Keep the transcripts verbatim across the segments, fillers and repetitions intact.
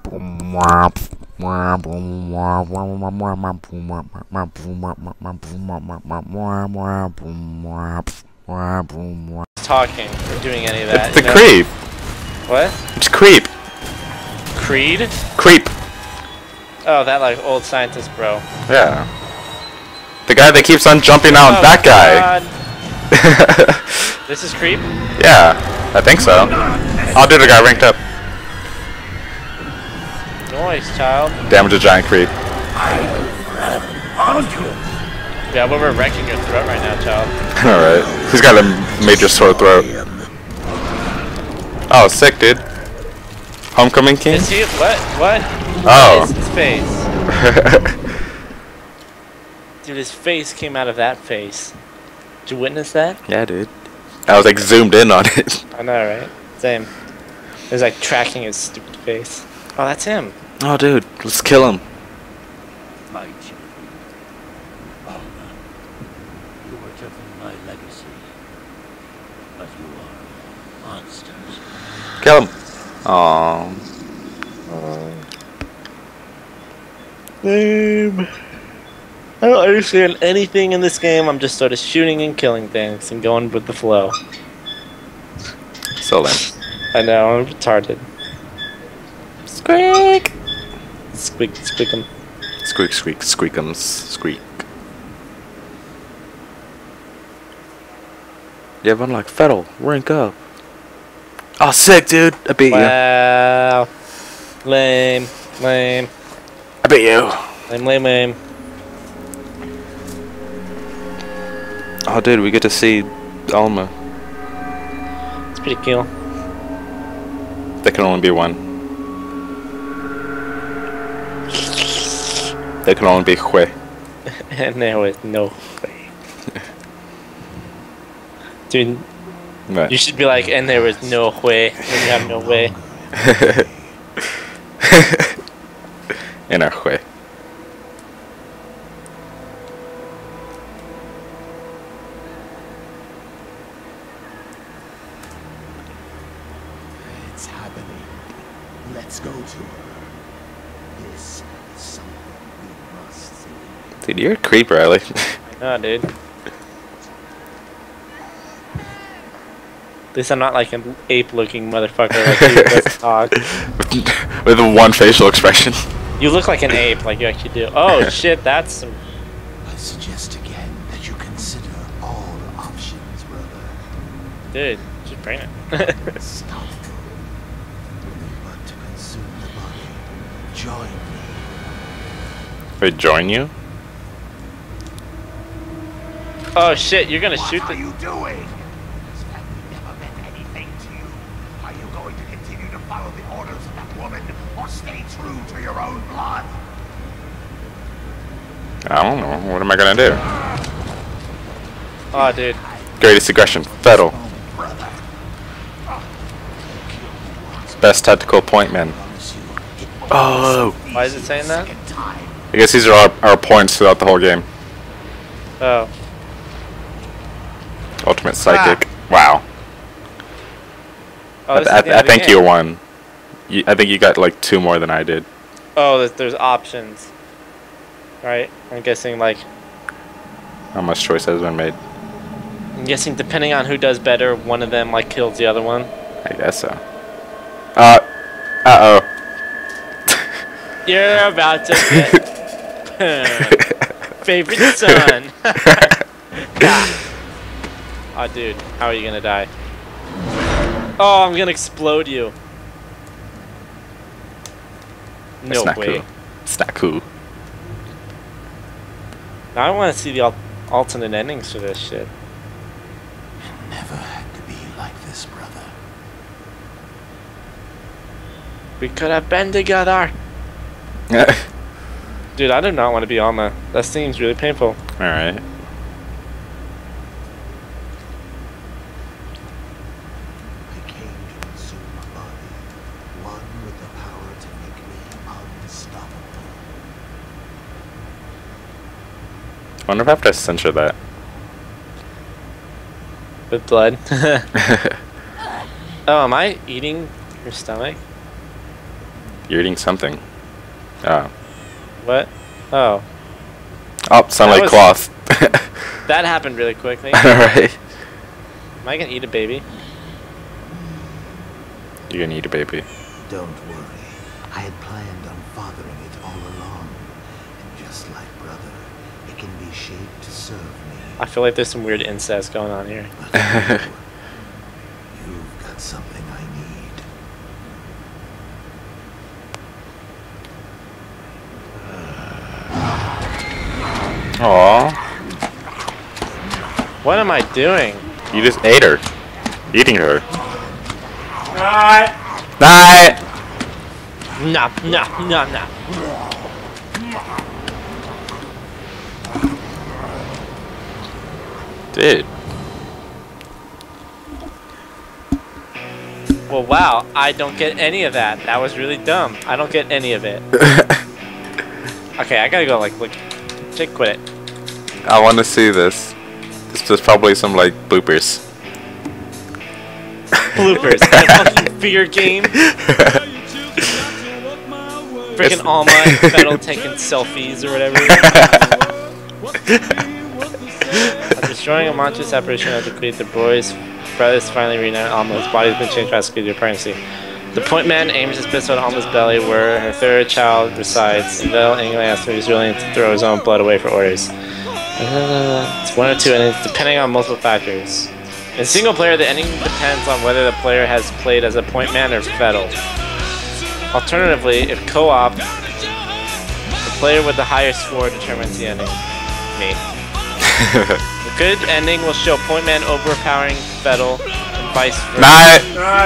Talking or doing any of that. It's the you know? creep. What? It's creep. Creed? Creep. Oh, that like old scientist bro. Yeah. The guy that keeps on jumping out. Oh, that guy. This is creep? Yeah, I think so. I'll do the guy ranked up. Noise, child. Damage a giant creep. Yeah, but we're wrecking your throat right now, child. Alright. He's got a major sore throat. Oh, sick, dude. Homecoming King? Is he? What? What? Oh. What is his face? Dude, his face came out of that face. Did you witness that? Yeah, dude. I was like zoomed in on it. I know, right? Same. It was like tracking his stupid face. Oh, that's him. Oh, dude. Let's kill him. My children. Oh, you were given my legacy. But you are monsters. Kill him. Aww. Name. I don't understand anything in this game. I'm just sort of shooting and killing things and going with the flow. So lame. I know, I'm retarded. Squeak! Squeak, squeak 'em. Squeak, squeak, squeakums, squeak. You have unlocked F E A R. Rank up. Oh, sick, dude. I beat Wow. Lame. Lame. you. I beat you. Lame, lame, lame. Oh, dude, we get to see Alma. It's pretty cool. There can only be one. There can only be Hue. And there was no way. Dude, Right. you should be like, and there was no way. When you have no way. In our Hue. It's happening. Let's go to her. This is something we must see. Dude, you're a creep, Riley. No, dude. At least I'm not like an ape-looking motherfucker like you. Let's talk. With one facial expression. You look like an ape, like you actually do. Oh shit, that's some. I suggest again that you consider all options, brother. Dude, just bring it. Stop. But to consume the body, join me. Wait, join you? Oh shit, you're gonna shoot What are the. you doing? Has family never meant anything to you? Are you going to continue to follow the orders of that woman, or stay true to your own blood? I don't know. What am I gonna do? Oh, dude. Greatest aggression. F E A R. Best tactical point, man. Oh! Why is it saying that? I guess these are our, our points throughout the whole game. Oh. Ultimate Psychic. Wow. Oh, I, this I, is the I end of the think game. you won. You, I think you got like two more than I did. Oh, there's, there's options. Right? I'm guessing like. How much choice has been made? I'm guessing depending on who does better, one of them like kills the other one. I guess so. Uh. Uh oh. You're about to get favorite son. Oh, dude, how are you gonna die? Oh, I'm gonna explode you. It's No not way. cool. It's not cool. Now I want to see the al alternate endings for this shit. It never had to be like this, brother. We could have been together. Dude, I do not want to be Alma. That seems really painful. Alright. I came to consume a body, one with the power to make me unstoppable. I wonder if I have to censor that. With blood. Oh, am I eating your stomach? You're eating something. Oh. What? Oh. Oh, sound That like was- cloth. That happened really quickly. Alright. Am I gonna eat a baby? You're gonna eat a baby. Don't worry. I had planned on fathering it all along. And just like brother, it can be shaped to serve me. I feel like there's some weird incest going on here. But you, you've got something I need. Aww. What am I doing? You just ate her. Eating her. Alright. Night! No, no, no, no. Dude. Well, wow, I don't get any of that. That was really dumb. I don't get any of it. Okay, I gotta go, like, look. Jake, quit it. I want to see this. This is probably some, like, bloopers. Bloopers. That fucking F E A R game. Freaking Alma and F E A R taking selfies or whatever. After destroying a monstrous apparition of the create the boys, brothers finally reunite Alma, whose body has been changed drastically due to pregnancy. The point man aims his pistol at Alma's belly, where her third child resides, and Bell angrily asks him if he's willing to throw his own blood away for orders. Uh, it's one or two endings, depending on multiple factors. In single player, the ending depends on whether the player has played as a point man or F E A R. Alternatively, if co-op, the player with the higher score determines the ending. Me. The good ending will show point man overpowering F E A R and vice versa. Night!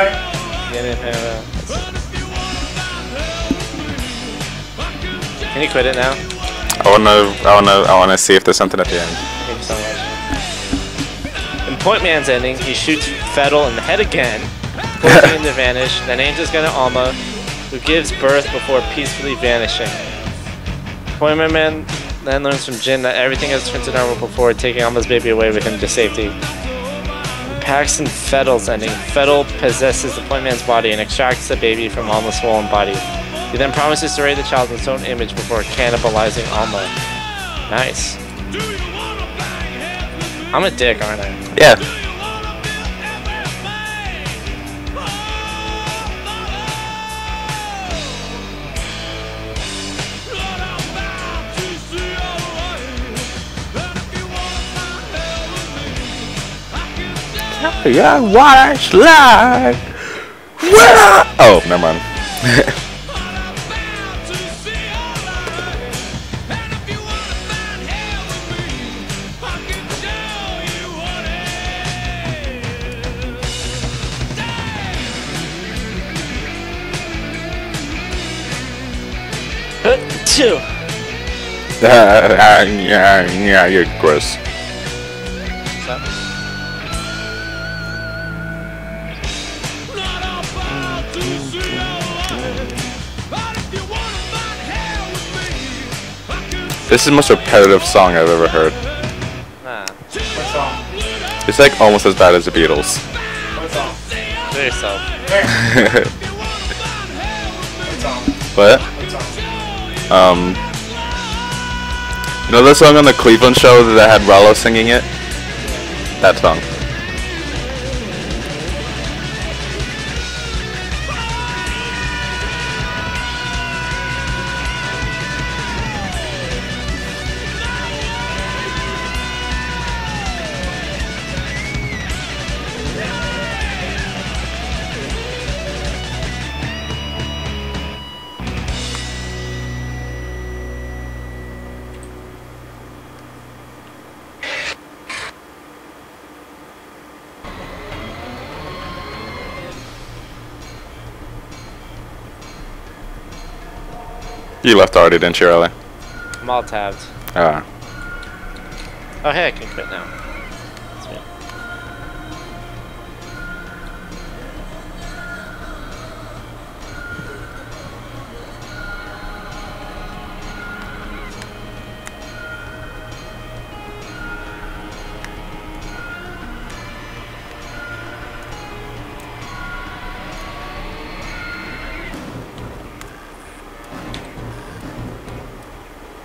Can you quit it now? I wanna, I wanna, I wanna see if there's something at the end. Thank you so much. In Point Man's ending, he shoots F E A R in the head again, forcing him to vanish, then aims his gun at Alma, who gives birth before peacefully vanishing. Point Man then learns from Jin that everything has turned to normal before taking Alma's baby away with him to safety. In Paxton F E A R's ending, F E A R possesses the Point Man's body and extracts the baby from Alma's swollen body. He then promises to raise the child in his own image before cannibalizing Alma. Nice. I'm a dick, aren't I? Yeah. Yeah, watch like. Oh, never mind. Two. yeah, yeah, you're gross. So, This is the most repetitive song I've ever heard. nah. It's like almost as bad as the Beatles. Do it yourself. What? Um, you know the song on the Cleveland show that had Rollo singing it? That song. You left already, didn't you, Riley? I'm all tabbed. Ah. Oh, hey, I can quit now. Sweet.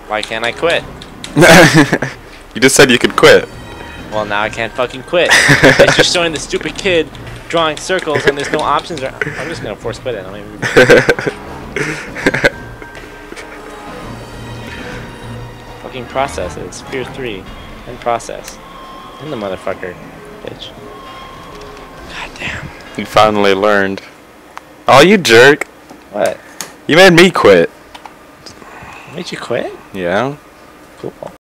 Why can't I quit? You just said you could quit. Well, now I can't fucking quit. It's just showing the stupid kid drawing circles and there's no options. Or I'm just gonna force quit it. I don't even. Fucking process it. It's F E A R three. And process. And the motherfucker. Bitch. God damn. You finally learned. Oh, you jerk. What? You made me quit. Made you quit? Yeah. Cool.